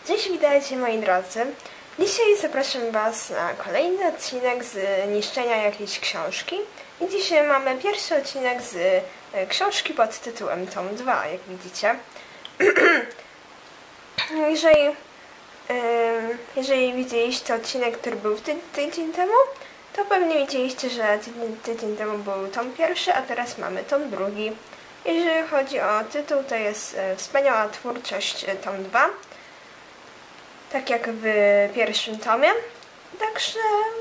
Cześć, witajcie moi drodzy. Dzisiaj zapraszam Was na kolejny odcinek z niszczenia jakiejś książki. I dzisiaj mamy pierwszy odcinek z książki pod tytułem Tom 2, jak widzicie. Jeżeli widzieliście odcinek, który był tydzień temu, to pewnie widzieliście, że tydzień temu był tom pierwszy, a teraz mamy tom drugi. Jeżeli chodzi o tytuł, to jest Wspaniała twórczość tom 2. Tak jak w pierwszym tomie. Także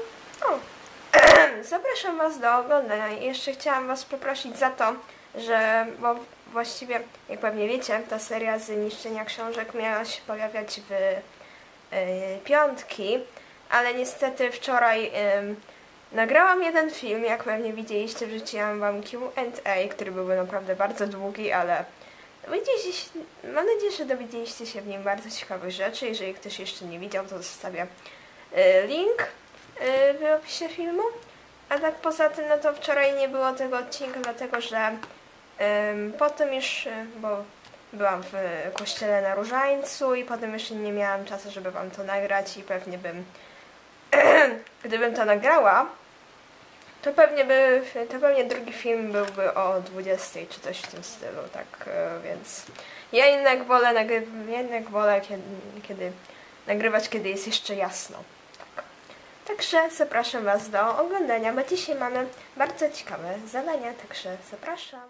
zapraszam Was do oglądania. I jeszcze chciałam Was poprosić za to, bo właściwie, jak pewnie wiecie, ta seria z niszczenia książek miała się pojawiać w piątki, ale niestety wczoraj nagrałam jeden film, jak pewnie widzieliście, wrzuciłam Wam Q&A, który byłby naprawdę bardzo długi, ale mam nadzieję, że dowiedzieliście się w nim bardzo ciekawych rzeczy. Jeżeli ktoś jeszcze nie widział, to zostawię link w opisie filmu. A tak poza tym, no to wczoraj nie było tego odcinka, dlatego że potem już, bo byłam w kościele na Różańcu i potem jeszcze nie miałam czasu, żeby Wam to nagrać i pewnie gdybym to nagrała, to pewnie drugi film byłby o 20 czy coś w tym stylu, tak, więc ja jednak wolę kiedy nagrywać, kiedy jest jeszcze jasno. Tak. Także zapraszam Was do oglądania, bo dzisiaj mamy bardzo ciekawe zadania, także zapraszam.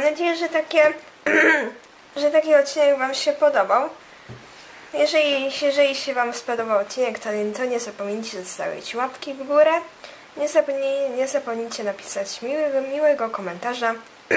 nadzieję, że że taki odcinek Wam się podobał. Jeżeli się Wam spodobał odcinek, to nie zapomnijcie zostawić łapki w górę. Nie zapomnijcie napisać miłego komentarza.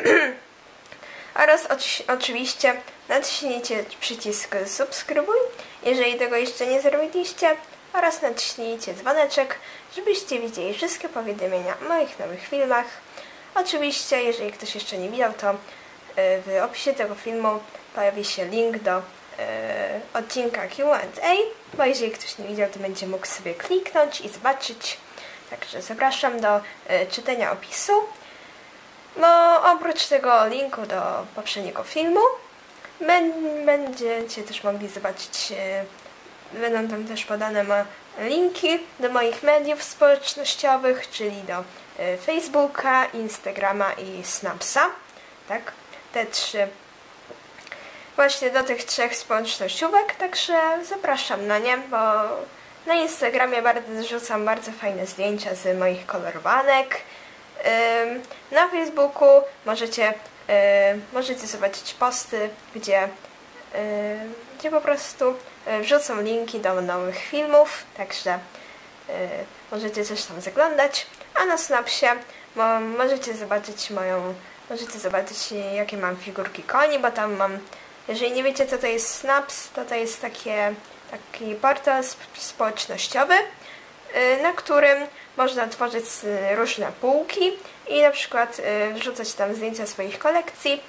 Oraz oczywiście naciśnijcie przycisk subskrybuj, jeżeli tego jeszcze nie zrobiliście, oraz naciśnijcie dzwoneczek, żebyście widzieli wszystkie powiadomienia o moich nowych filmach. Oczywiście, jeżeli ktoś jeszcze nie widział, to w opisie tego filmu pojawi się link do odcinka Q&A, bo jeżeli ktoś nie widział, to będzie mógł sobie kliknąć i zobaczyć. Także zapraszam do czytania opisu. Bo oprócz tego linku do poprzedniego filmu będziecie też mogli zobaczyć, będą tam też podane linki do moich mediów społecznościowych, czyli do Facebooka, Instagrama i Snapsa. Tak, te trzy. Właśnie do tych trzech społecznościówek, także zapraszam na nie, bo na Instagramie rzucam bardzo fajne zdjęcia z moich kolorowanek. Na Facebooku możecie zobaczyć posty, gdzie po prostu wrzucam linki do nowych filmów, także możecie też tam zaglądać. A na Snapsie możecie zobaczyć jakie mam figurki koni, bo tam mam, jeżeli nie wiecie co to jest Snaps, to jest taki portal społecznościowy, na którym można tworzyć różne półki i na przykład wrzucać tam zdjęcia swoich kolekcji.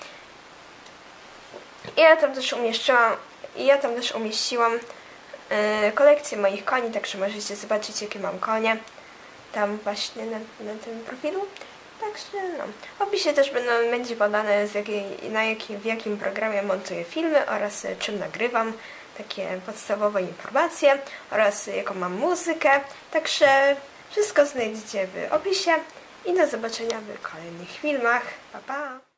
Ja tam też umieściłam kolekcję moich koni, także możecie zobaczyć jakie mam konie tam właśnie na tym profilu. Także no. W opisie też będzie podane w jakim programie montuję filmy oraz czym nagrywam. Takie podstawowe informacje oraz jaką mam muzykę. Także wszystko znajdziecie w opisie i do zobaczenia w kolejnych filmach. Pa, pa!